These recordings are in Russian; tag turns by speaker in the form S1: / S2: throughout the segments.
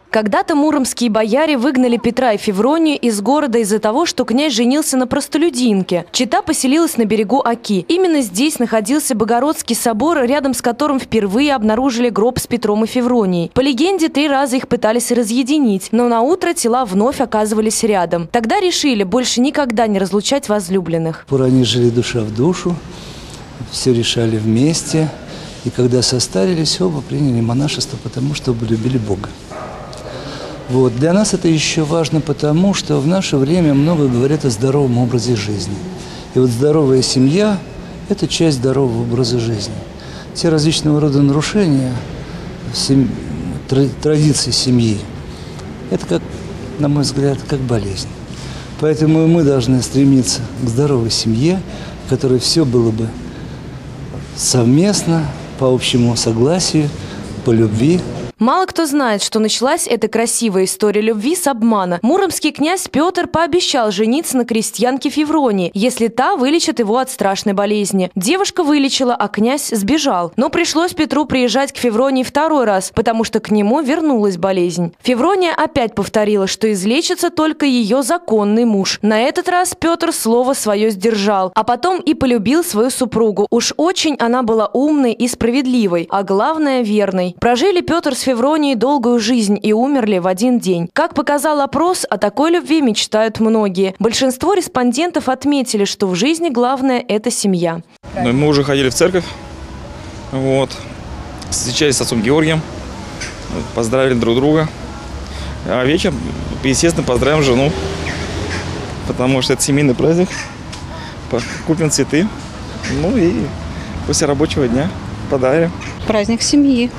S1: Когда-то муромские бояре выгнали Петра и Февронию из города из-за того, что князь женился на простолюдинке. Чета поселилась на берегу Оки. Именно здесь находился Богородский собор, рядом с которым впервые обнаружили гроб с Петром и Февронией. По легенде, 3 раза их пытались разъединить, но на утро тела вновь оказывались рядом. Тогда решили больше никогда не разлучать возлюбленных.
S2: Они жили душа в душу, все решали вместе. И когда состарились, оба приняли монашество, потому что оба любили Бога. Вот. Для нас это еще важно потому, что в наше время много говорят о здоровом образе жизни. И вот здоровая семья – это часть здорового образа жизни. Те различного рода нарушения традиций семьи – это, как, на мой взгляд, как болезнь. Поэтому и мы должны стремиться к здоровой семье, в которой все было бы совместно, по общему согласию, по любви.
S1: Мало кто знает, что началась эта красивая история любви с обмана. Муромский князь Петр пообещал жениться на крестьянке Февронии, если та вылечит его от страшной болезни. Девушка вылечила, а князь сбежал. Но пришлось Петру приезжать к Февронии 2-й раз, потому что к нему вернулась болезнь. Феврония опять повторила, что излечится только ее законный муж. На этот раз Петр слово свое сдержал, а потом и полюбил свою супругу. Уж очень она была умной и справедливой, а главное – верной. Прожили Петр с Февронией долгую жизнь и умерли в один день. Как показал опрос, о такой любви мечтают многие. Большинство респондентов отметили, что в жизни главное – это семья.
S3: Мы уже ходили в церковь, вот, встречались с отцом Георгием, поздравили друг друга. А вечером, естественно, поздравим жену, потому что это семейный праздник. Купим цветы, ну и после рабочего дня подарим.
S4: Праздник семьи.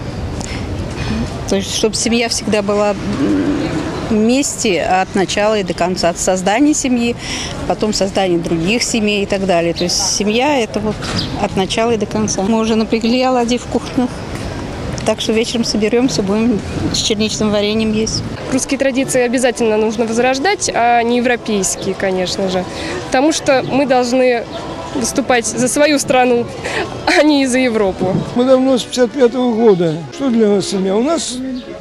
S4: То есть, чтобы семья всегда была вместе от начала и до конца, от создания семьи, потом создания других семей и так далее. То есть семья – это вот от начала и до конца. Мы уже напрягли оладьи в кухню, так что вечером соберемся, будем с черничным вареньем есть.
S5: Русские традиции обязательно нужно возрождать, а не европейские, конечно же. Потому что мы должны выступать за свою страну, а не за Европу.
S6: Мы давно с 55-го года. Что для нас семья? У нас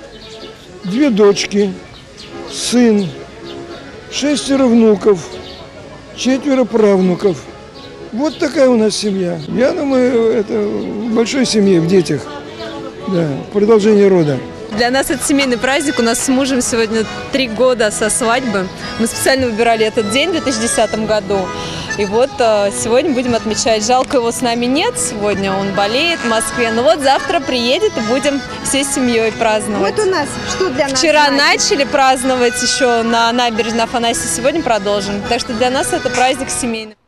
S6: 2 дочки, сын, 6 внуков, 4 правнуков. Вот такая у нас семья. Я думаю, это в большой семье, в детях. Да, продолжение рода.
S7: Для нас это семейный праздник. У нас с мужем сегодня 3 года со свадьбы. Мы специально выбирали этот день в 2010 году. И вот сегодня будем отмечать. Жалко, его с нами нет. Сегодня он болеет в Москве. Но вот завтра приедет и будем всей семьей праздновать.
S8: Вот у нас что для нас?
S7: Вчера начали праздновать еще на набережной Афанасия. Сегодня продолжим. Так что для нас это праздник семейный.